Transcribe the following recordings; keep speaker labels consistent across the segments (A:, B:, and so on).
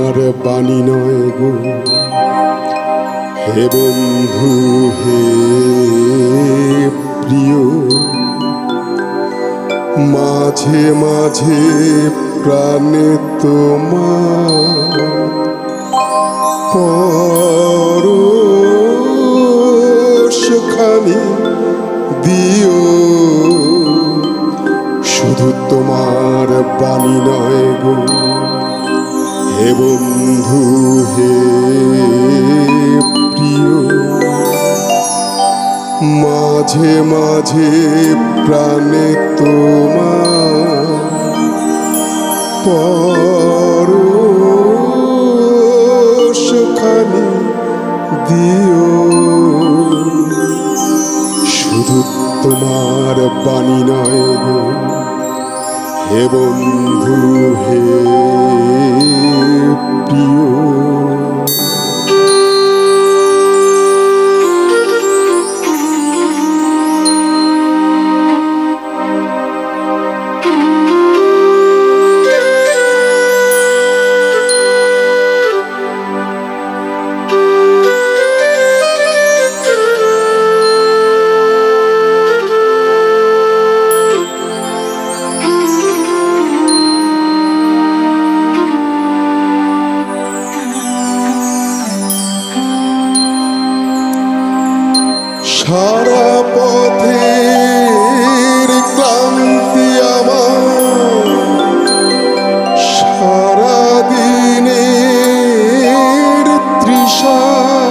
A: তোমার বাণী নয় গো হে বন্ধু হে প্রিয়, মাঝে মাঝে প্রাণে তোমার পরশখানি দিও। শুধু তোমার বাণী নয় গো হে বন্ধু হে প্রিয়, মাঝে মাঝে প্রাণে তোমার পরশখানি দিও। শুধু তোমার বাণী নয় গো হে বন্ধু হে প্রিয়। সারা পথের ক্লান্তি আমার, সারা দিনের তৃষা,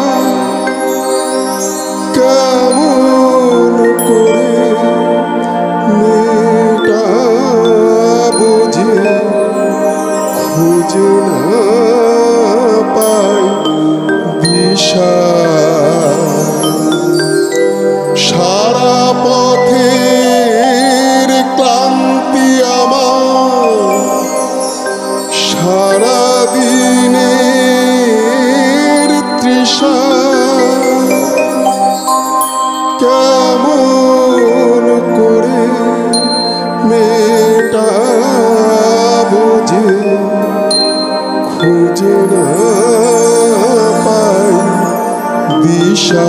A: কেমন করে মেটাবো যে খুঁজে না পাই দিশা। সারা পথের ক্লান্তি আমার, সারা দিনের তৃষা, কেমন করে মেটাবো যে খুঁজে না পাই দিশা।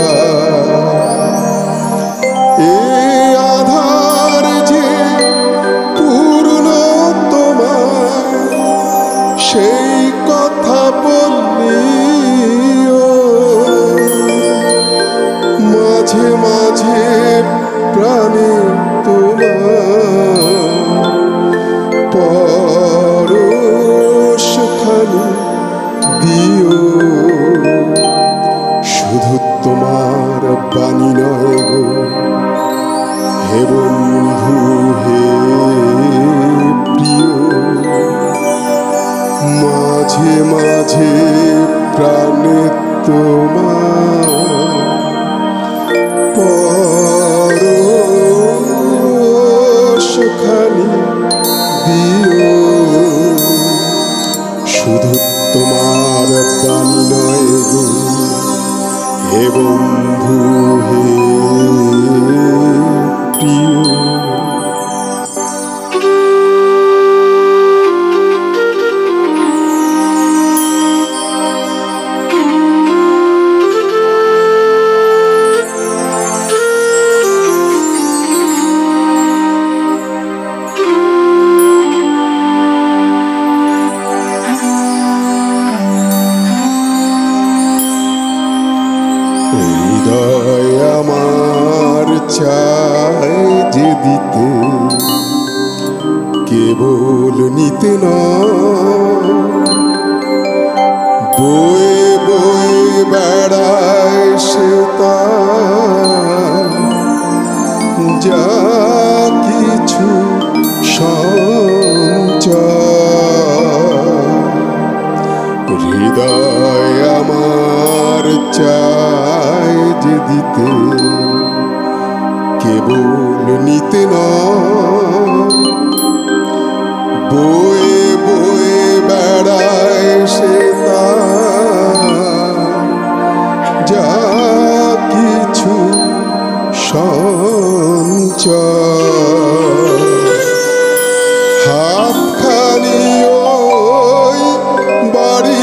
A: সেই কথা বললিও মাঝে মাঝে প্রাণে তোমার পরশখানি দিও। শুধু তোমার বাণী নয় গো হে বন্ধু হে প্রিয়, মাঝে মাঝে প্রাণে তোমার পরশখানি দিও। শুধু তোমার বাণী নয় গো হে বন্ধু হে প্রিয়। হৃদয় আমার চায় যে দিতে, কেবল নিতে নয়, বয়ে বয়ে বেড়ায় সে তার যা কিছু সঞ্চয়। হৃদয় আমার চায় যে দিতে, কেবল নিতে নয়, বয়ে বয়ে বেড়ায় সে তার যা কিছু সঞ্চয়। হাতখানি ওই বাড়ি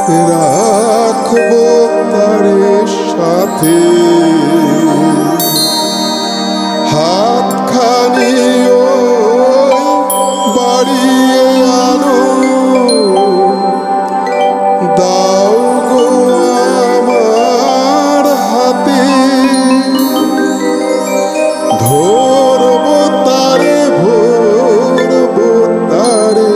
A: রাখবো তারে সাথে হাতখানি ওই বাড়িয়ে আনো দাও গো আমার হাতে ধরবো তারে ভরবো তারে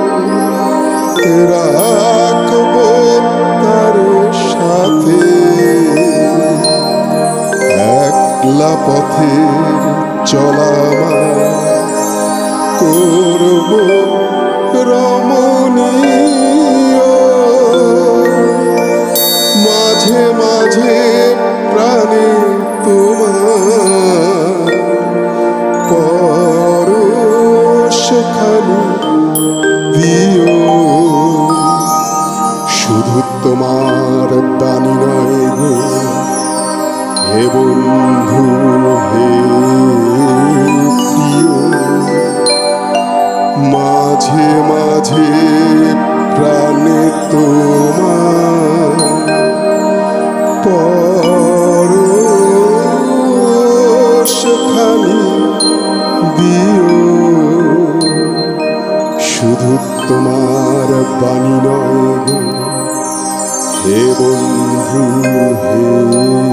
A: রাখবো তারে সাথে একলা পথের চলা করব রমণীয় মাঝে মাঝে প্রাণে তোমার পরশখানি দিও শুধু তোমার বাণী নয় গো হে বন্ধু হে প্রিয় মাঝে মাঝে প্রাণে তোমার পরশখানি দিও শুধু তোমার বাণী নয় গো হে বন্ধু হে